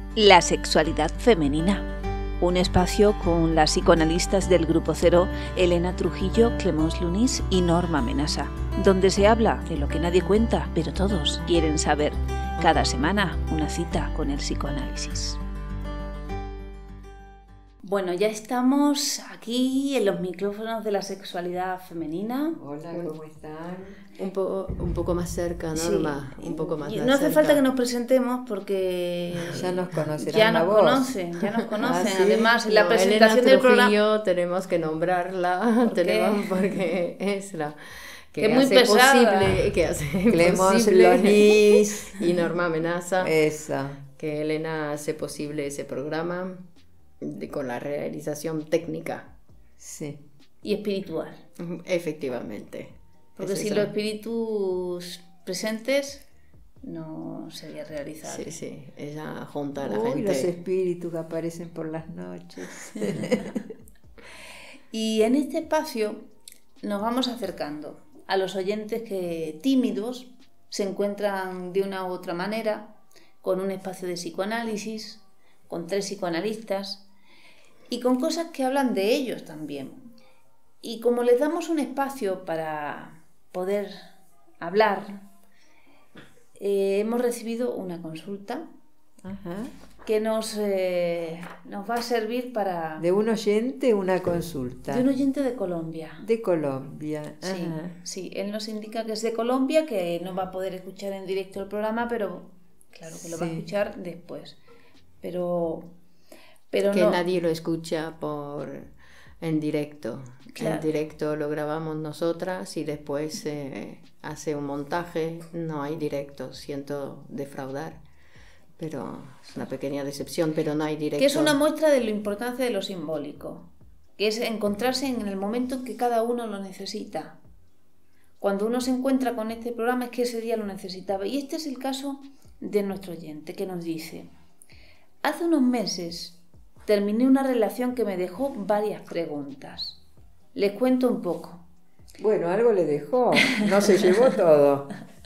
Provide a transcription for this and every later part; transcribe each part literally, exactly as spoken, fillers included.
La sexualidad femenina. Un espacio con las psicoanalistas del Grupo Cero, Elena Trujillo, Clemence Lunis y Norma Menasa, donde se habla de lo que nadie cuenta, pero todos quieren saber. Cada semana una cita con el psicoanálisis. Bueno, ya estamos aquí en los micrófonos de la sexualidad femenina. Hola, ¿cómo están? Un, po un poco más cerca, Norma, sí. un poco más, más No hace cerca. falta que nos presentemos porque ya nos conocerán ya la nos voz. conocen, ya nos conocen. ¿Ah, sí? Además, en no, la presentación Elena del Trujillo, programa tenemos que nombrarla, ¿Por tenemos porque es la que, que hace muy pesada. posible, que hace Clemence posible Lunis y Norma Menasa. Esa. Que Elena hace posible ese programa de, con la realización técnica. Sí. Y espiritual. Efectivamente. Porque es sin eso. los espíritus presentes no sería realizable. Sí, sí, ella junta a la Uy, gente. los espíritus que aparecen por las noches. Y en este espacio nos vamos acercando a los oyentes que tímidos se encuentran de una u otra manera con un espacio de psicoanálisis, con tres psicoanalistas y con cosas que hablan de ellos también. Y como les damos un espacio para poder hablar, eh, hemos recibido una consulta Ajá. que nos, eh, nos va a servir para... De un oyente, una consulta. De un oyente de Colombia. De Colombia. Sí, Ajá. sí, él nos indica que es de Colombia, que no va a poder escuchar en directo el programa, pero claro que lo Sí. va a escuchar después. Pero, pero que no... nadie lo escucha por en directo. Claro. En directo lo grabamos nosotras y después se eh, hace un montaje. No hay directo, siento defraudar, pero es una pequeña decepción, pero no hay directo. Que es una muestra de la importancia de lo simbólico, que es encontrarse en el momento en que cada uno lo necesita. Cuando uno se encuentra con este programa es que ese día lo necesitaba. Y este es el caso de nuestro oyente, que nos dice: hace unos meses terminé una relación que me dejó varias preguntas. Les cuento un poco. Bueno, algo le dejó. No se llevó todo.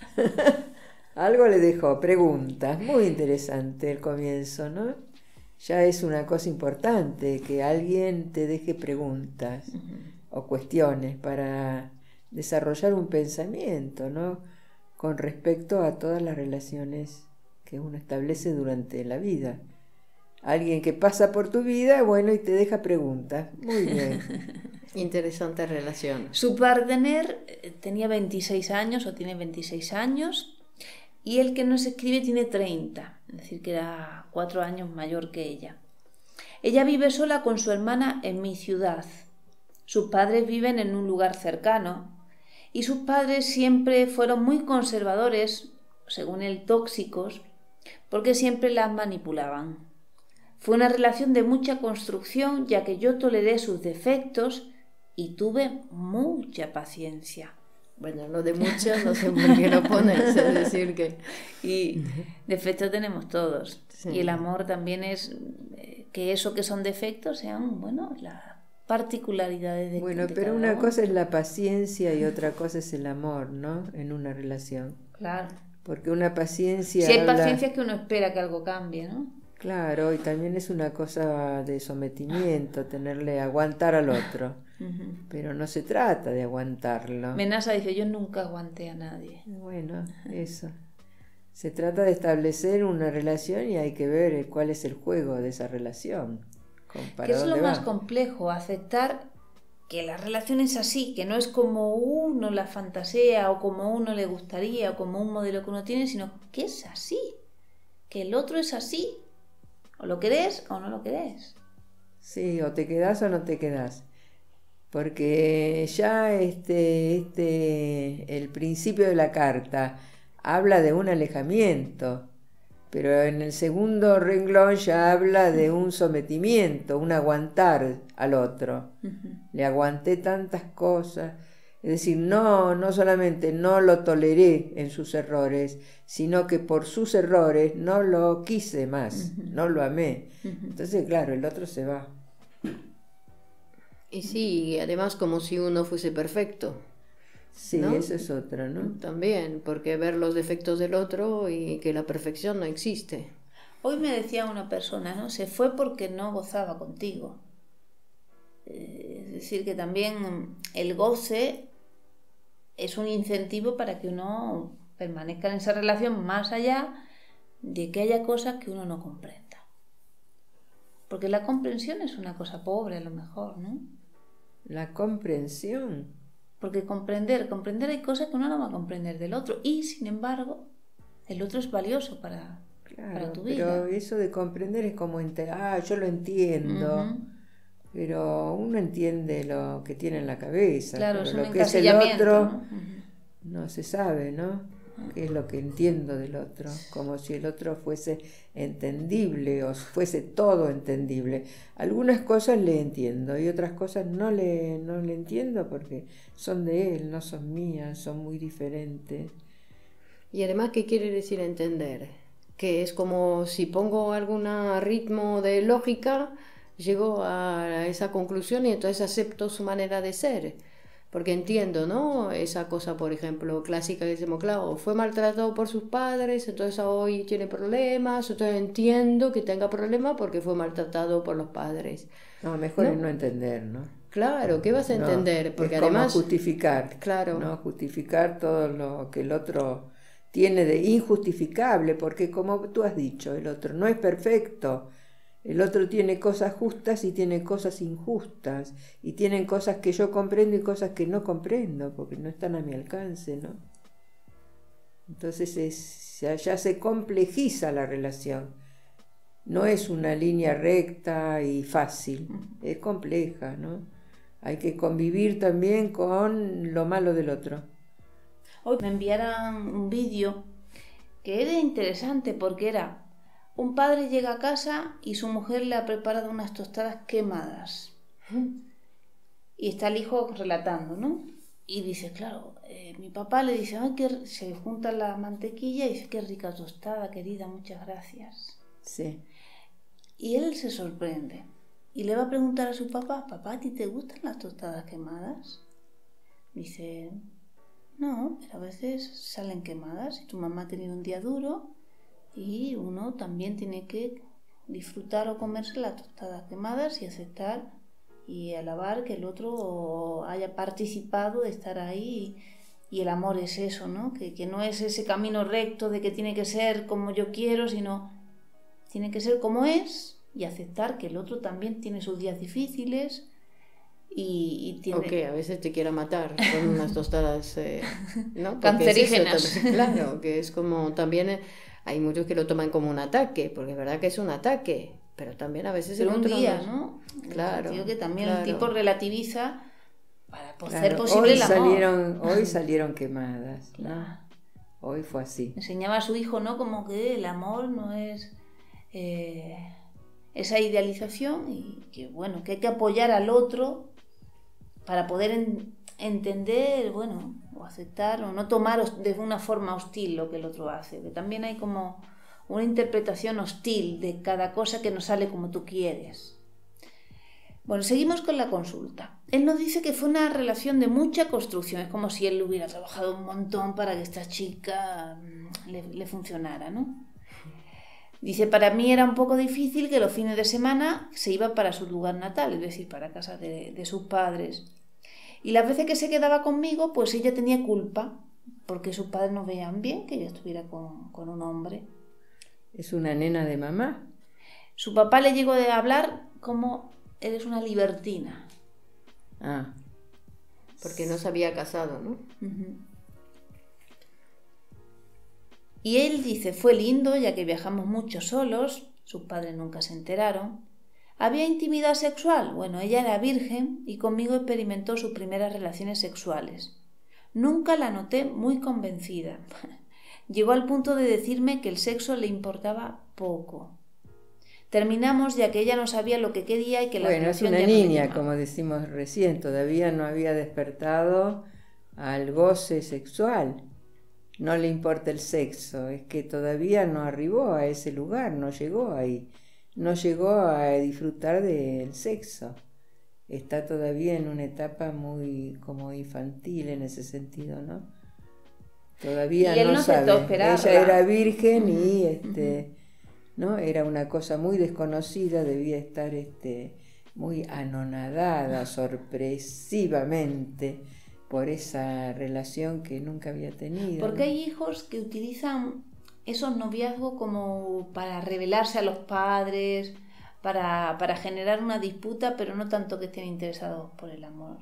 Algo le dejó. Preguntas. Muy interesante el comienzo, ¿no? Ya es una cosa importante que alguien te deje preguntas uh-huh. o cuestiones para desarrollar un pensamiento, ¿no? Con respecto a todas las relaciones que uno establece durante la vida. Alguien que pasa por tu vida, bueno, y te deja preguntas. Muy bien. Interesante relación. Su partner tenía veintiséis años o tiene veintiséis años y el que nos escribe tiene treinta, es decir, que era cuatro años mayor que ella. Ella vive sola con su hermana en mi ciudad. Sus padres viven en un lugar cercano y sus padres siempre fueron muy conservadores, según él tóxicos, porque siempre las manipulaban. Fue una relación de mucha construcción, ya que yo toleré sus defectos y tuve mucha paciencia. Bueno, lo de muchas no sé por qué lo pones, es decir que... Y defectos tenemos todos. Sí. Y el amor también es que eso que son defectos sean, bueno, las particularidades de Bueno, de pero cada una uno. cosa es la paciencia y otra cosa es el amor, ¿no? En una relación. Claro. Porque una paciencia... Si hay habla... paciencia es que uno espera que algo cambie, ¿no? Claro, y también es una cosa de sometimiento, tenerle, aguantar al otro. Uh-huh. Pero no se trata de aguantarlo. Menasa dice: yo nunca aguanté a nadie. Bueno, eso. Se trata de establecer una relación y hay que ver cuál es el juego de esa relación. ¿Qué es lo más complejo? Aceptar que la relación es así, que no es como uno la fantasea o como uno le gustaría o como un modelo que uno tiene, sino que es así, que el otro es así. O lo querés o no lo querés. Sí, o te quedás o no te quedás. Porque ya este, este, el principio de la carta habla de un alejamiento, pero en el segundo renglón ya habla de un sometimiento, un aguantar al otro. Uh-huh. Le aguanté tantas cosas. Es decir, no, no solamente no lo toleré en sus errores, sino que por sus errores no lo quise más, uh-huh. no lo amé. Uh-huh. Entonces, claro, el otro se va. Y sí, además como si uno fuese perfecto. Sí, ¿no? Eso es otro, ¿no? También, porque ver los defectos del otro y que la perfección no existe. Hoy me decía una persona, ¿no? Se fue porque no gozaba contigo. Es decir, que también el goce es un incentivo para que uno permanezca en esa relación más allá de que haya cosas que uno no comprenda. Porque la comprensión es una cosa pobre a lo mejor, ¿no? La comprensión. Porque comprender, comprender hay cosas que uno no va a comprender del otro. Y sin embargo, el otro es valioso para, claro, para tu pero vida. eso de comprender es como, ente- ah, yo lo entiendo. Uh-huh. Pero uno entiende lo que tiene en la cabeza. Claro, pero es un lo que es el otro, ¿no? Uh-huh. No se sabe, ¿no? ¿Qué es lo que entiendo del otro? Como si el otro fuese entendible o fuese todo entendible. Algunas cosas le entiendo y otras cosas no le, no le entiendo porque son de él, no son mías, son muy diferentes. Y además, ¿qué quiere decir entender? Que es como si pongo algún ritmo de lógica, llego a esa conclusión y entonces acepto su manera de ser. Porque entiendo, ¿no? Esa cosa, por ejemplo, clásica que decimos, claro, fue maltratado por sus padres, entonces hoy tiene problemas, entonces entiendo que tenga problemas porque fue maltratado por los padres. No, mejor ¿no? es no entender, ¿no? Claro, ¿qué vas a no, entender? Porque es como además... justificar, claro. ¿no? Justificar todo lo que el otro tiene de injustificable, porque como tú has dicho, el otro no es perfecto. El otro tiene cosas justas y tiene cosas injustas, y tienen cosas que yo comprendo y cosas que no comprendo, porque no están a mi alcance, ¿no? Entonces es, ya, ya se complejiza la relación. No es una línea recta y fácil, es compleja, ¿no? Hay que convivir también con lo malo del otro. Hoy me enviaron un vídeo que era interesante porque era... Un padre llega a casa y su mujer le ha preparado unas tostadas quemadas. Y está el hijo relatando, ¿no? Y dice, claro, eh, mi papá le dice, ay, que se junta la mantequilla y dice, qué rica tostada, querida, muchas gracias. Sí. Y él se sorprende y le va a preguntar a su papá, papá, ¿a ti te gustan las tostadas quemadas? Dice, no, pero a veces salen quemadas y tu mamá ha tenido un día duro. Y uno también tiene que disfrutar o comerse las tostadas quemadas y aceptar y alabar que el otro haya participado de estar ahí. Y el amor es eso, ¿no? Que, que no es ese camino recto de que tiene que ser como yo quiero, sino tiene que ser como es y aceptar que el otro también tiene sus días difíciles. Y, y tiene... Ok, a veces te quiera matar con unas tostadas eh, ¿no? cancerígenas. Es eso, claro, que es como también... Eh, hay muchos que lo toman como un ataque, porque es verdad que es un ataque, pero también a veces... Pero el un otro día, no... ¿no? Claro. Digo que también claro. el tipo relativiza para claro, hacer posible hoy el amor. Salieron, hoy salieron quemadas, ¿no? Claro. Hoy fue así. Enseñaba a su hijo, ¿no? Como que el amor no es eh, esa idealización y que, bueno, que hay que apoyar al otro para poder en, entender, bueno, o aceptar o no tomar de una forma hostil lo que el otro hace, que también hay como una interpretación hostil de cada cosa que no sale como tú quieres. Bueno, seguimos con la consulta. Él nos dice que fue una relación de mucha construcción, es como si él hubiera trabajado un montón para que esta chica le, le funcionara, ¿no? Dice, para mí era un poco difícil que los fines de semana se iba para su lugar natal, es decir, para casa de, de sus padres. Y las veces que se quedaba conmigo, pues ella tenía culpa, porque sus padres no veían bien que yo estuviera con, con un hombre. ¿Es una nena de mamá? Su papá le llegó a hablar como, eres una libertina. Ah. Porque no se había casado, ¿no? Uh-huh. Y él dice, fue lindo, ya que viajamos mucho solos, sus padres nunca se enteraron. ¿Había intimidad sexual? Bueno, ella era virgen y conmigo experimentó sus primeras relaciones sexuales. Nunca la noté muy convencida. Llegó al punto de decirme que el sexo le importaba poco. Terminamos ya que ella no sabía lo que quería y que la bueno, relación es una ya niña, no como decimos recién, todavía no había despertado al goce sexual. No le importa el sexo, es que todavía no arribó a ese lugar, no llegó ahí. No llegó a disfrutar del sexo. Está todavía en una etapa muy como infantil en ese sentido, ¿no? Todavía y él no, no sabe. Ella era virgen uh-huh. y este uh-huh. ¿no? Era una cosa muy desconocida, debía estar este, muy anonadada, sorpresivamente, por esa relación que nunca había tenido. Porque ¿no? hay hijos que utilizan esos noviazgos como para revelarse a los padres, para, para generar una disputa, pero no tanto que estén interesados por el amor.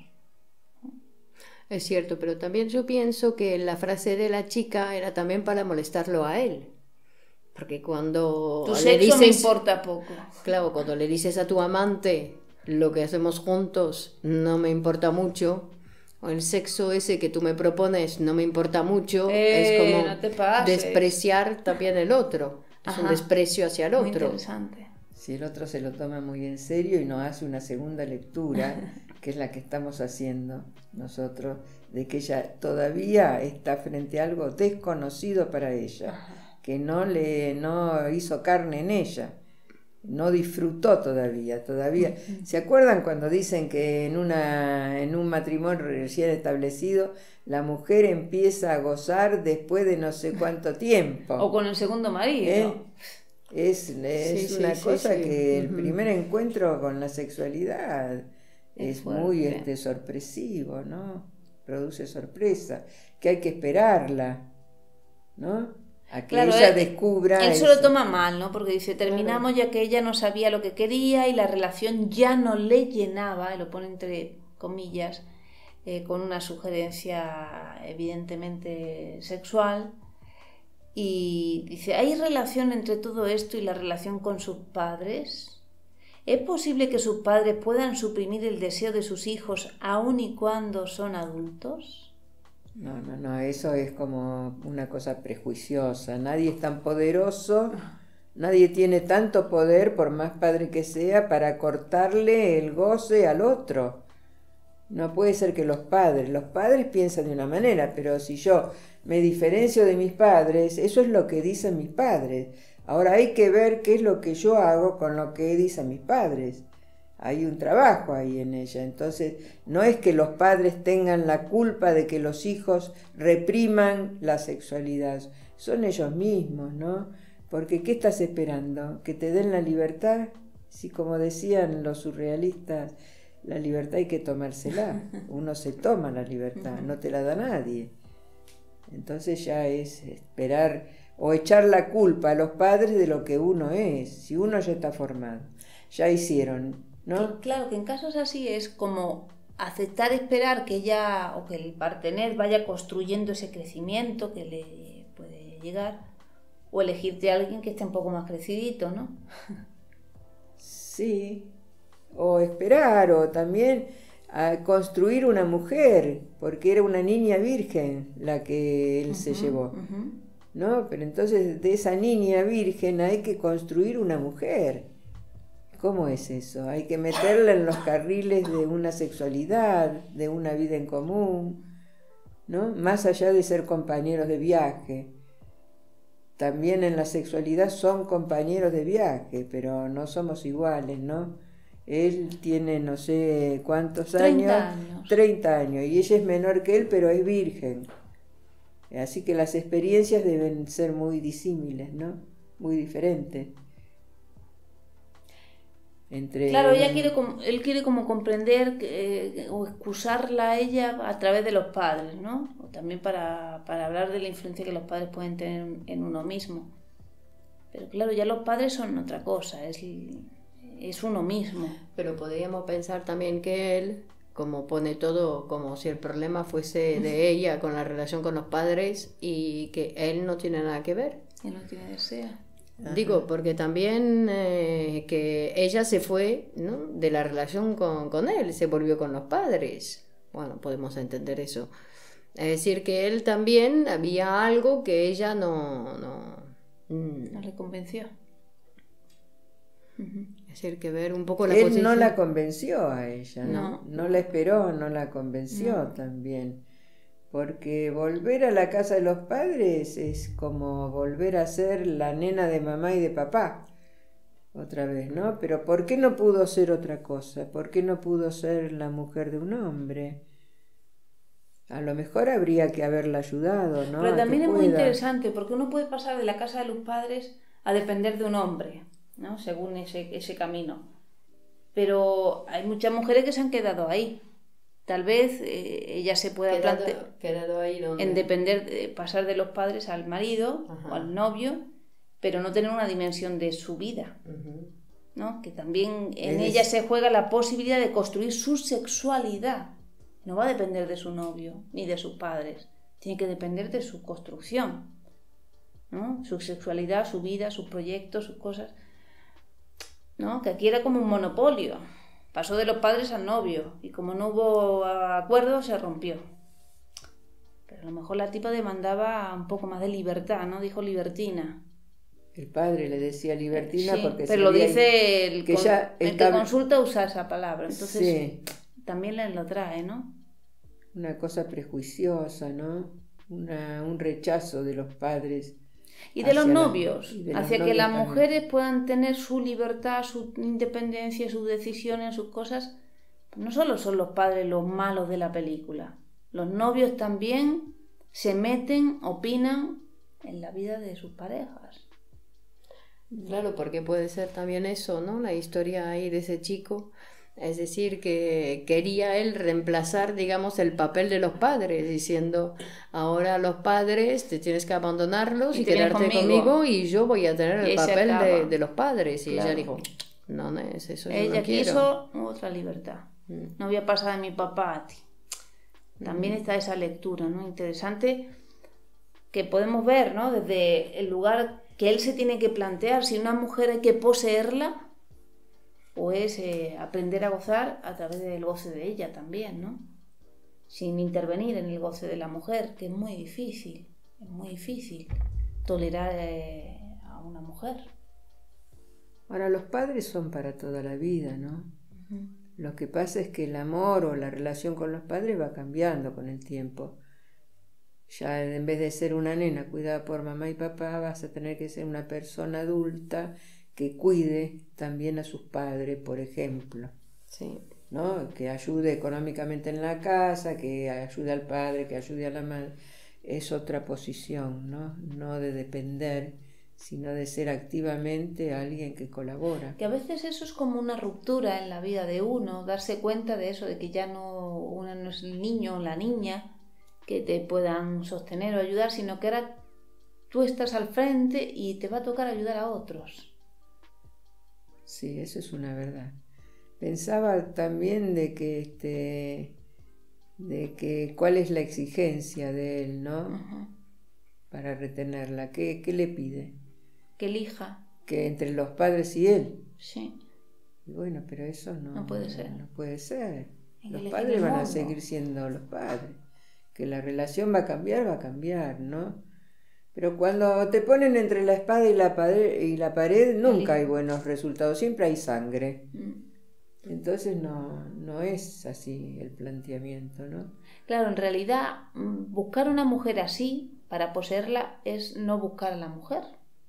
Es cierto, pero también yo pienso que la frase de la chica era también para molestarlo a él. Porque cuando Tu le sexo dices, me importa poco. claro, cuando le dices a tu amante lo que hacemos juntos no me importa mucho, o el sexo ese que tú me propones no me importa mucho, Eh, es como no te pases. despreciar también el otro. Es Ajá. un desprecio hacia el Muy otro. interesante. Si el otro se lo toma muy en serio y no hace una segunda lectura, que es la que estamos haciendo nosotros, de que ella todavía está frente a algo desconocido para ella, que no le no hizo carne en ella, no disfrutó todavía, todavía. ¿Se acuerdan cuando dicen que en una en un matrimonio recién establecido la mujer empieza a gozar después de no sé cuánto tiempo? O con el segundo marido. ¿Eh? Es, es Sí, una sí, sí, cosa sí. que el Ujú. primer encuentro con la sexualidad Es es, muy fuerte. este, sorpresivo, ¿no? Produce sorpresa, que hay que esperarla, ¿no? A que Claro, ella él, descubra él se lo ese- toma mal, ¿no? Porque dice, terminamos ya que ella no sabía lo que quería y la relación ya no le llenaba, y lo pone entre comillas, eh, con una sugerencia evidentemente sexual. Y dice, ¿hay relación entre todo esto y la relación con sus padres? ¿Es posible que sus padres puedan suprimir el deseo de sus hijos aun y cuando son adultos? No, no, no, eso es como una cosa prejuiciosa. Nadie es tan poderoso, nadie tiene tanto poder, por más padre que sea, para cortarle el goce al otro. No puede ser que los padres, los padres piensan de una manera, pero si yo me diferencio de mis padres, eso es lo que dicen mis padres. Ahora hay que ver qué es lo que yo hago con lo que dicen mis padres. Hay un trabajo ahí en ella. Entonces, no es que los padres tengan la culpa de que los hijos repriman la sexualidad. Son ellos mismos, ¿no? Porque, ¿qué estás esperando? ¿Que te den la libertad? Si, como decían los surrealistas, la libertad hay que tomársela. Uno se toma la libertad, no te la da nadie. Entonces ya es esperar o echar la culpa a los padres de lo que uno es. Si uno ya está formado, ya hicieron, ¿no? Que, claro, que en casos así es como aceptar esperar que ella o que el partener vaya construyendo ese crecimiento que le puede llegar, o elegirte a alguien que esté un poco más crecidito, ¿no? Sí, o esperar, o también a construir una mujer, porque era una niña virgen la que él uh-huh, se llevó, uh-huh. ¿no? Pero entonces de esa niña virgen hay que construir una mujer. ¿Cómo es eso? Hay que meterla en los carriles de una sexualidad, de una vida en común, ¿no? Más allá de ser compañeros de viaje. También en la sexualidad son compañeros de viaje, pero no somos iguales, ¿no? Él tiene no sé cuántos años, treinta años, treinta años, y ella es menor que él, pero es virgen. Así que las experiencias deben ser muy disímiles, ¿no? Muy diferentes. Entre... Claro, ella quiere como, él quiere como comprender que, eh, o excusarla a ella a través de los padres, ¿no? O también para, para hablar de la influencia que los padres pueden tener en uno mismo. Pero claro, ya los padres son otra cosa, es, es uno mismo. Pero podríamos pensar también que él, como pone todo como si el problema fuese de ella con la relación con los padres y que él no tiene nada que ver. Él no tiene deseo. Ajá. Digo, porque también eh, que ella se fue, ¿no?, de la relación con, con él, se volvió con los padres. Bueno, podemos entender eso. Es decir, que él también había algo que ella no... No, no le convenció. Uh-huh. Es decir, que ver un poco la él posición... no la convenció a ella, ¿no? No, no la esperó, no la convenció no. también. Porque volver a la casa de los padres es como volver a ser la nena de mamá y de papá, otra vez, ¿no? Pero ¿por qué no pudo ser otra cosa? ¿Por qué no pudo ser la mujer de un hombre? A lo mejor habría que haberla ayudado, ¿no? Pero también es pueda. muy interesante, porque uno puede pasar de la casa de los padres a depender de un hombre, ¿no? Según ese, ese camino. Pero hay muchas mujeres que se han quedado ahí. Tal vez eh, ella se pueda Quedado, plantear quedado ahí donde... en depender, de pasar de los padres al marido Ajá. o al novio, pero no tener una dimensión de su vida, Ujú. ¿no? Que también en Es- ella se juega la posibilidad de construir su sexualidad. No va a depender de su novio ni de sus padres, tiene que depender de su construcción, ¿no? Su sexualidad, su vida, sus proyectos, sus cosas, ¿no? Que aquí era como un monopolio. Pasó de los padres al novio y como no hubo acuerdo se rompió. Pero a lo mejor la tipa demandaba un poco más de libertad, ¿no? Dijo libertina. El padre le decía libertina Sí, porque pero lo sería- dice el, que con- ya el que estaba- consulta usa esa palabra. Entonces Sí, también le lo trae, ¿no? una cosa prejuiciosa, ¿no? Una, un rechazo de los padres. Y de hacia los la- novios, y de los hacia que novios las también. mujeres puedan tener su libertad, su independencia, sus decisiones, sus cosas. No solo son los padres los malos de la película, los novios también se meten, opinan en la vida de sus parejas. Claro, porque puede ser también eso, ¿no? La historia ahí de ese chico. Es decir, que quería él reemplazar, digamos, el papel de los padres, diciendo, ahora los padres te tienes que abandonarlos Y y, te vienes quedarte conmigo. conmigo y yo voy a tener Y ahí el se papel de, acaba. de los padres. Y Claro. ella dijo, no, no es eso, yo Ella no quiero. quiso otra libertad. Mm. No voy a pasar de mi papá a ti. También está esa lectura, ¿no? Interesante que podemos ver, ¿no? Desde el lugar que él se tiene que plantear, si una mujer hay que poseerla o es eh, aprender a gozar a través del goce de ella también, ¿no? Sin intervenir en el goce de la mujer, que es muy difícil, es muy difícil tolerar eh, a una mujer. Ahora, los padres son para toda la vida, ¿no? Lo que pasa es que el amor o la relación con los padres va cambiando con el tiempo. Ya en vez de ser una nena cuidada por mamá y papá, vas a tener que ser una persona adulta que cuide también a sus padres, por ejemplo, Sí. ¿no? Que ayude económicamente en la casa, que ayude al padre, que ayude a la madre. Es otra posición, ¿no? No de depender, sino de ser activamente alguien que colabora. Que a veces eso es como una ruptura en la vida de uno, darse cuenta de eso, de que ya no, uno no es el niño o la niña que te puedan sostener o ayudar, sino que ahora tú estás al frente y te va a tocar ayudar a otros. Sí, eso es una verdad. Pensaba también de que este de que cuál es la exigencia de él, ¿no? Ajá. Para retenerla. ¿Qué, qué le pide? Que elija, Que entre los padres y él. sí. Y bueno, pero eso no, No puede ser. No puede ser. Hay que Los elegir padres el van a modo. seguir siendo los padres. Que la relación va a cambiar, va a cambiar, ¿no? Pero cuando te ponen entre la espada y la pared, y la pared nunca hay buenos resultados, siempre hay sangre. Mm. Entonces no, no es así el planteamiento, ¿no? Claro, en realidad mm, buscar una mujer así para poseerla es no buscar a la mujer.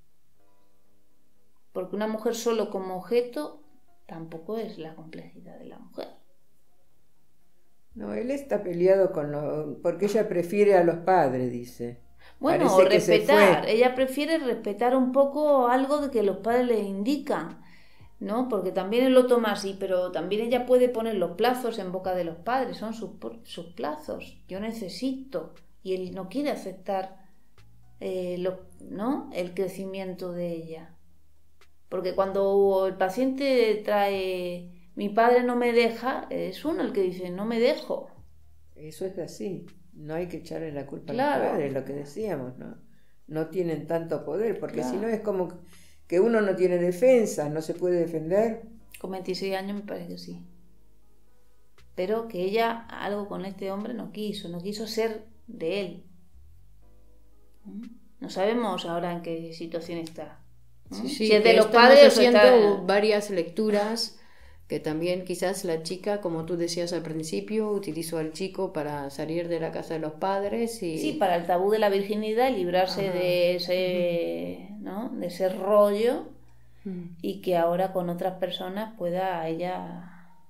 Porque una mujer solo como objeto tampoco es la complejidad de la mujer. No, él está peleado con lo, porque ella prefiere a los padres, dice. Bueno, Parece o que se respetar. fue. Ella prefiere respetar un poco algo de que los padres le indican, ¿no? Porque también él lo toma así, pero también ella puede poner los plazos en boca de los padres, son sus, sus plazos. Yo necesito. Y él no quiere aceptar eh, lo, ¿no? el crecimiento de ella. Porque cuando el paciente trae, mi padre no me deja, es uno el que dice, no me dejo. Eso es así. No hay que echarle la culpa Claro. a los padres, lo que decíamos, ¿no? No tienen tanto poder, porque Claro. si no es como que uno no tiene defensa, no se puede defender. Con veintiséis años me parece que sí. Pero que ella algo con este hombre no quiso, no quiso ser de él. ¿Mm? No sabemos ahora en qué situación está. ¿Mm? Sí, sí, Si es de que los estamos padres o haciendo está... varias lecturas que también quizás la chica, como tú decías al principio, utilizó al chico para salir de la casa de los padres y... Sí, para el tabú de la virginidad, librarse Ajá. de ese, ¿no? de ese rollo Mm. y que ahora con otras personas pueda ella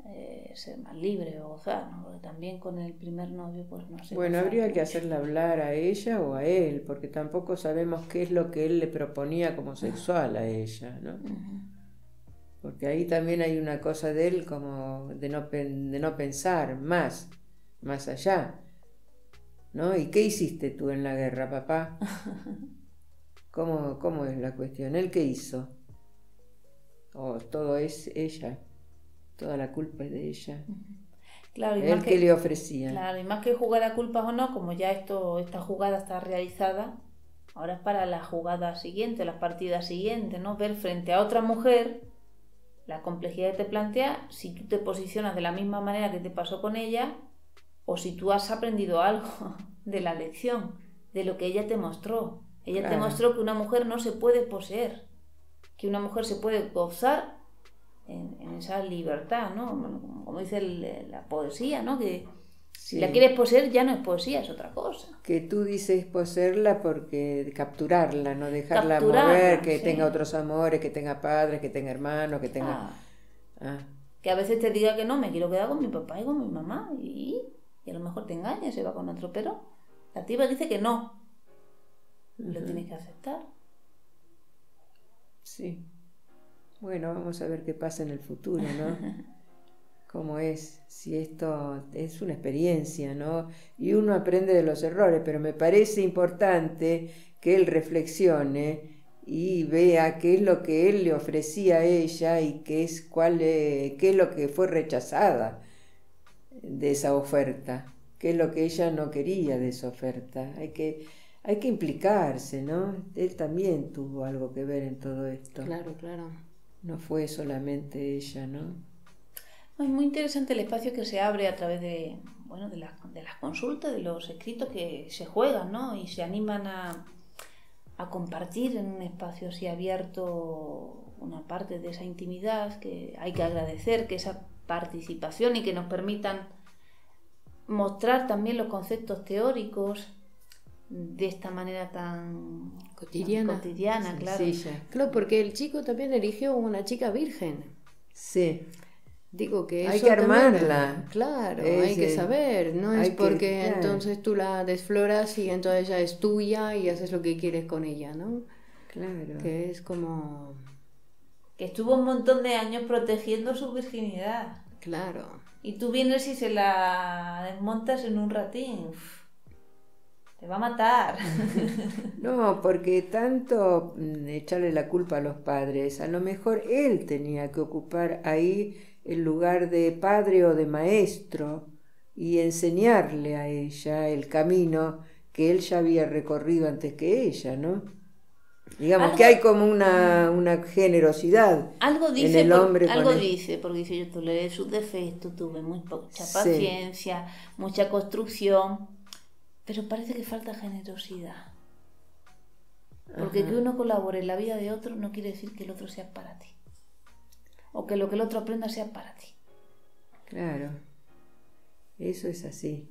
eh, ser más libre o gozar, ¿no? Porque también con el primer novio pues no sé. Bueno, habría que hacerle hablar a ella o a él, porque tampoco sabemos qué es lo que él le proponía como sexual a ella, ¿no? Uh-huh. Porque ahí también hay una cosa de él como de no, pen, de no pensar más, más allá, ¿no? ¿Y qué hiciste tú en la guerra, papá? ¿Cómo, cómo es la cuestión? ¿Él qué hizo? ¿O todo es ella? Toda la culpa es de ella. Claro, y ¿Él más qué que, le ofrecía? claro, y más que jugar a culpas o no, como ya esto, esta jugada está realizada, ahora es para la jugada siguiente, las partidas siguientes, ¿no? Ver frente a otra mujer la complejidad que te plantea, si tú te posicionas de la misma manera que te pasó con ella, o si tú has aprendido algo de la lección, de lo que ella te mostró. Ella Claro. te mostró que una mujer no se puede poseer, que una mujer se puede gozar en, en esa libertad, ¿no? Como, como dice el, la poesía, ¿no? Que Sí. si la quieres poseer ya no es poesía, es otra cosa. Que tú dices poseerla porque capturarla, no dejarla Capturarla, mover, que sí. tenga otros amores, que tenga padres, que tenga hermanos, que tenga... Ah, Ah, que a veces te diga que no, me quiero quedar con mi papá y con mi mamá, y, y a lo mejor te engaña y se va con otro, pero la tipa dice que no. Lo ujú. tienes que aceptar. Sí. Bueno, vamos a ver qué pasa en el futuro, ¿no? Cómo es, si esto es una experiencia, ¿no? Y uno aprende de los errores, pero me parece importante que él reflexione y vea qué es lo que él le ofrecía a ella y qué es, cuál, eh, qué es lo que fue rechazada de esa oferta, qué es lo que ella no quería de esa oferta. Hay que, hay que implicarse, ¿no? Él también tuvo algo que ver en todo esto. Claro, claro. No fue solamente ella, ¿no? Es muy interesante el espacio que se abre a través de, bueno, de, las, de las consultas, de los escritos que se juegan, ¿no? Y se animan a, a compartir en un espacio así abierto una parte de esa intimidad, que hay que agradecer que esa participación y que nos permitan mostrar también los conceptos teóricos de esta manera tan Cotidiana. cotidiana, claro. Sencilla. Claro, porque el chico también eligió una chica virgen. Sí. Digo que Hay eso que también, armarla. claro, Es, hay que eh, saber, no es hay que- porque claro. entonces tú la desfloras y entonces ella es tuya y haces lo que quieres con ella, ¿no? Claro. Que es como, Que estuvo un montón de años protegiendo su virginidad. claro, Y tú vienes y se la desmontas en un ratín. Uf, te va a matar. No, porque tanto mm, echarle la culpa a los padres, a lo mejor él tenía que ocupar ahí el lugar de padre o de maestro y enseñarle a ella el camino que él ya había recorrido antes que ella, ¿no? Digamos Algo- que hay como una, una generosidad Algo en dice, el por- hombre con algo el- dice, porque dice, yo toleré sus defectos, tuve muy mucha Sí. paciencia, mucha construcción, pero parece que falta generosidad. Porque Ajá. que uno colabore en la vida de otro no quiere decir que el otro sea para ti. O que lo que el otro aprenda sea para ti. Claro, eso es así.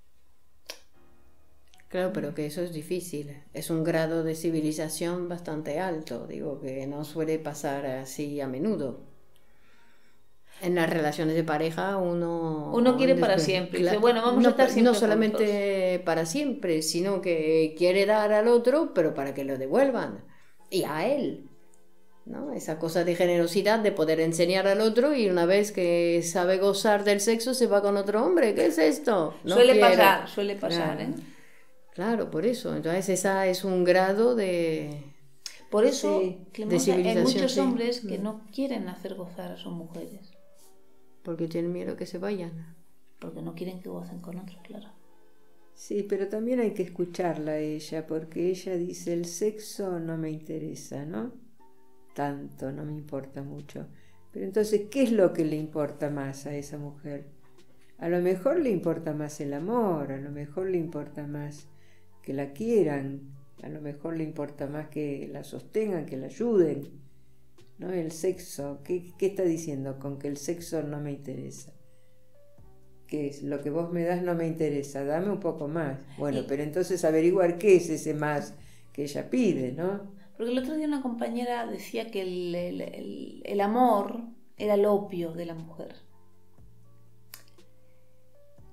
claro, pero que eso es difícil, es un grado de civilización bastante alto, digo que no suele pasar así a menudo. En las relaciones de pareja uno... Uno quiere para después- siempre, dice, Claro, bueno, vamos no, a estar pa- siempre No solamente para siempre, sino que quiere dar al otro, pero para que lo devuelvan. Y a él, ¿no? Esa cosa de generosidad, de poder enseñar al otro y una vez que sabe gozar del sexo se va con otro hombre. ¿Qué es esto? No suele quiero. pasar, suele pasar, Claro. ¿eh? Claro, por eso. Entonces esa es un grado de... Por eso, Sí, Clemosa, de hay civilización, muchos sí. hombres que no quieren hacer gozar a sus mujeres, Porque tienen miedo que se vayan. porque no quieren que gocen con otros, claro. Sí, pero también hay que escucharla a ella, porque ella dice, el sexo no me interesa, ¿no? Tanto, no me importa mucho. Pero entonces, ¿qué es lo que le importa más a esa mujer? A lo mejor le importa más el amor, a lo mejor le importa más que la quieran, a lo mejor le importa más que la sostengan, que la ayuden, ¿no? El sexo, ¿qué, qué está diciendo con que el sexo no me interesa? ¿Qué es? Lo que vos me das no me interesa, dame un poco más. Bueno, Y- pero entonces averiguar qué es ese más que ella pide, ¿no? Porque el otro día una compañera decía que el, el- el- el amor era el opio de la mujer.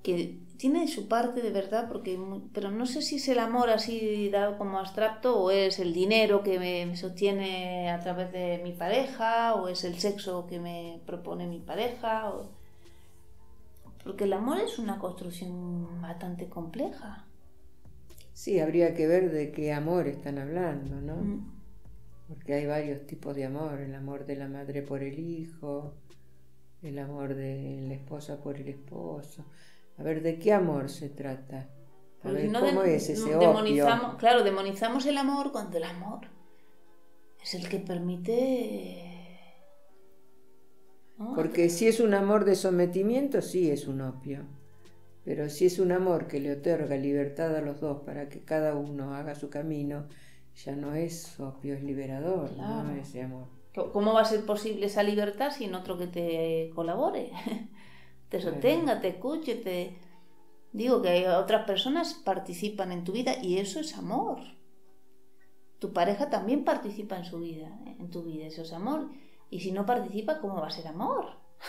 que tiene su parte de verdad, porque pero no sé si es el amor así dado como abstracto o es el dinero que me, me sostiene a través de mi pareja o es el sexo que me propone mi pareja o... porque el amor es una construcción bastante compleja. Sí, habría que ver de qué amor están hablando, ¿no? Mm. Porque hay varios tipos de amor, el amor de la madre por el hijo, el amor de la esposa por el esposo. A ver, ¿de qué amor se trata? A Porque ver, si no ¿cómo de, es ese demonizamos, opio? claro, demonizamos el amor cuando el amor es el que permite, ¿no? Porque si es un amor de sometimiento, sí es un opio. Pero si es un amor que le otorga libertad a los dos para que cada uno haga su camino, ya no es opio, es liberador, Claro. ¿no? Ese amor. ¿Cómo va a ser posible esa libertad sin otro que te colabore? Te sostenga, te escuche, te... Digo que otras personas participan en tu vida y eso es amor. Tu pareja también participa en su vida, en tu vida, eso es amor. Y si no participa, ¿cómo va a ser amor?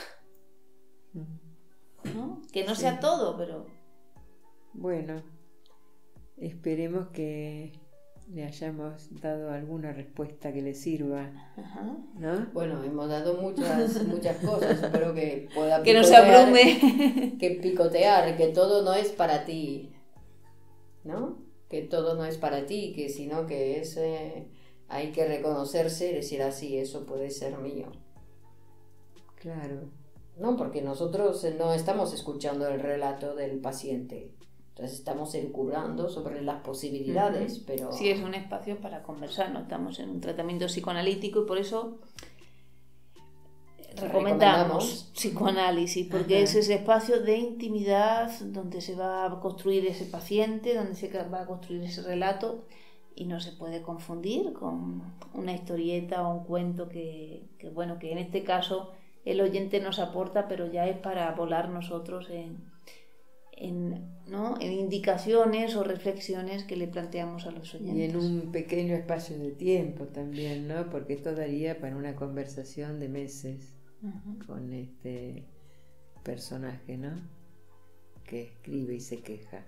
¿No? Que no Sí. sea todo, pero... Bueno, esperemos que le hayamos dado alguna respuesta que le sirva, Ajá. ¿no? Bueno, hemos dado muchas, muchas cosas, espero que pueda Que no se picotear, abrume. que picotear, que todo no es para ti, ¿no? Que todo no es para ti, que sino que es, eh, hay que reconocerse y decir así, eso puede ser mío. Claro. No, porque nosotros no estamos escuchando el relato del paciente, entonces estamos elucubrando sobre las posibilidades, Uh-huh. pero... Sí, es un espacio para conversar, no estamos en un tratamiento psicoanalítico y por eso recomendamos, Recomendamos. psicoanálisis, porque Ajá. es ese espacio de intimidad donde se va a construir ese paciente, donde se va a construir ese relato y no se puede confundir con una historieta o un cuento que, que bueno, que en este caso el oyente nos aporta, pero ya es para volar nosotros en, en, ¿no? en indicaciones o reflexiones que le planteamos a los oyentes. Y en un pequeño espacio de tiempo también, ¿no? Porque esto daría para una conversación de meses Uh-huh. con este personaje, ¿no? Que escribe y se queja.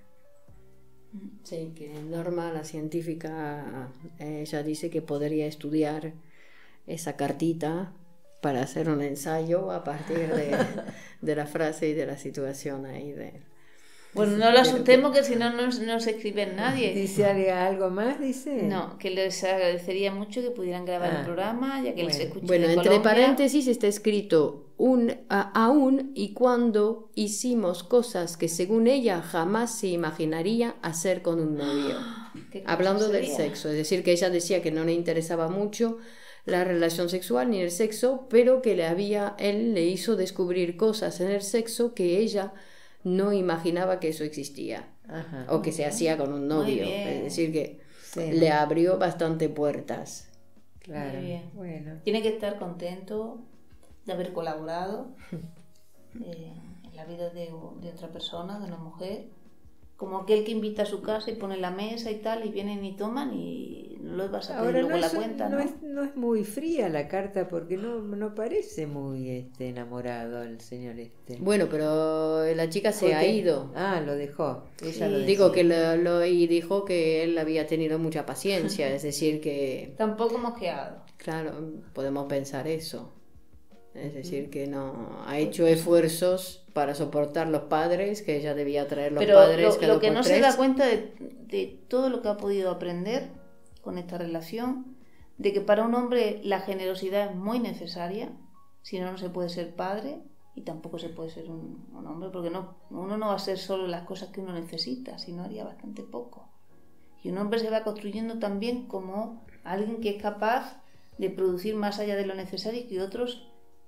Sí, que Norma, la científica, ella dice que podría estudiar esa cartita para hacer un ensayo a partir de, de la frase y de la situación ahí de... Bueno, no lo asustemos que si no, no, no se escribe nadie. ¿Dice algo más? Dice. No, que les agradecería mucho que pudieran grabar Ah, el programa, ya que bueno. les escucho Bueno, de entre Colombia. paréntesis está escrito un, a, aún y cuando hicimos cosas que según ella jamás se imaginaría hacer con un novio. ¿Qué cosa Hablando del sería? sexo, es decir, que ella decía que no le interesaba mucho la relación sexual ni el sexo, pero que le había, él le hizo descubrir cosas en el sexo que ella no imaginaba que eso existía. Ajá. O que se hacía con un Muy novio. bien. Es decir, que Sí. le abrió bastante puertas. Claro. Muy bien. Bueno. Tiene que estar contento de haber colaborado eh, en la vida de, de otra persona, de una mujer, como aquel que invita a su casa y pone la mesa y tal, y vienen y toman y no los vas a pedir Ahora luego no la es, cuenta, no, ¿no? es, no es muy fría la carta porque no, no parece muy este, enamorado el señor este. Bueno, pero la chica se ¿Por ha qué? ido. Ah, lo dejó. Ella lo dejó. Digo que lo, lo- y dijo que él había tenido mucha paciencia, es decir, que, Tampoco hemos quedado. claro, podemos pensar eso. Es decir, que no ha hecho esfuerzos para soportar los padres, que ella debía traer los Pero padres. lo, cada lo que por no tres. se da cuenta de, de todo lo que ha podido aprender con esta relación, de que para un hombre la generosidad es muy necesaria, si no, no se puede ser padre y tampoco se puede ser un, un hombre, porque no, uno no va a ser solo las cosas que uno necesita, sino haría bastante poco. Y un hombre se va construyendo también como alguien que es capaz de producir más allá de lo necesario y que otros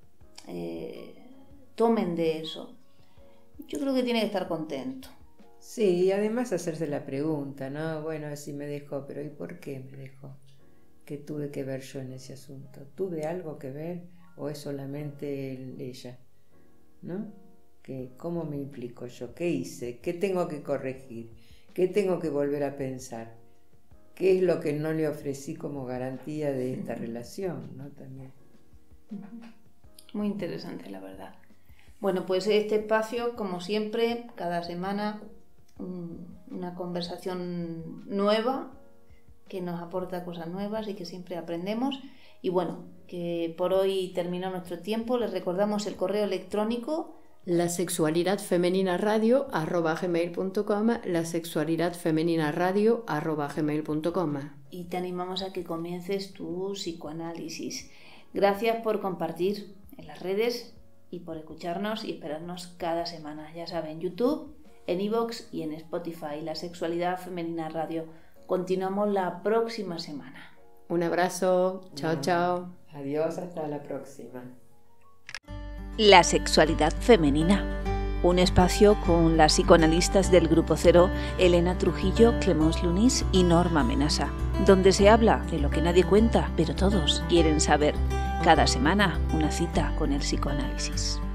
eh, tomen de eso. Yo creo que tiene que estar contento. Sí, y además hacerse la pregunta, ¿no? Bueno, si me dejó, pero ¿y por qué me dejó? ¿Qué tuve que ver yo en ese asunto? ¿Tuve algo que ver o es solamente él, ella? ¿No? ¿Qué, ¿Cómo me implico yo? ¿Qué hice? ¿Qué tengo que corregir? ¿Qué tengo que volver a pensar? ¿Qué es lo que no le ofrecí como garantía de esta relación? ¿No? También. Muy interesante, la verdad. Bueno, pues este espacio, como siempre, cada semana una conversación nueva que nos aporta cosas nuevas y que siempre aprendemos. Y bueno, que por hoy terminó nuestro tiempo. Les recordamos el correo electrónico: la sexualidad femenina radio arroba gmail punto com, la sexualidad femenina radio arroba gmail punto com. Y te animamos a que comiences tu psicoanálisis. Gracias por compartir en las redes y por escucharnos y esperarnos cada semana. Ya saben, YouTube, en iVoox y en Spotify, La Sexualidad Femenina Radio. Continuamos la próxima semana. Un abrazo, chao, No. chao. Adiós, hasta la próxima. La sexualidad femenina. Un espacio con las psicoanalistas del Grupo Cero, Elena Trujillo, Clemence Lunis y Norma Menasa, donde se habla de lo que nadie cuenta, pero todos quieren saber. Cada semana, una cita con el psicoanálisis.